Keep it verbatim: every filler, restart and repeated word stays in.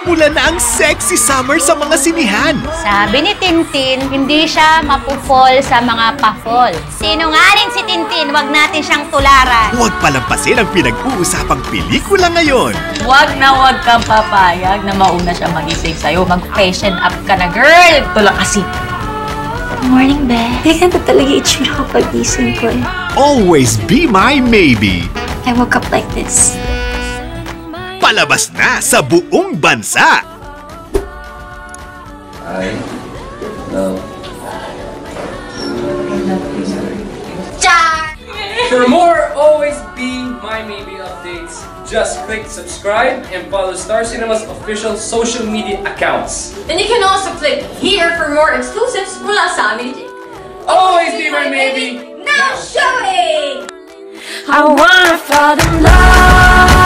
Nagsisimula na ang sexy summer sa mga sinihan. Sabi ni Tintin, hindi siya mapufall sa mga pa-fall. Sinungaling si Tintin, wag natin siyang tularan. Huwag palampasin ang pinag-uusapang pelikula ngayon. Wag na wag kang papayag na mauna siya magising sa'yo. Mag-fashion up ka na, girl! Tulak kasi. Good morning, Beth. Hindi ka na talaga itsura ko pag-gising ko eh. Always be my maybe. I woke up like this. Palabas na sa buong bansa. I love. For more Always Be My Maybe updates, just click subscribe and follow Star Cinema's official social media accounts. And you can also click here for more exclusives mula sa amin ni Jake. Always Be My Maybe, now showing! I wanna fall in love.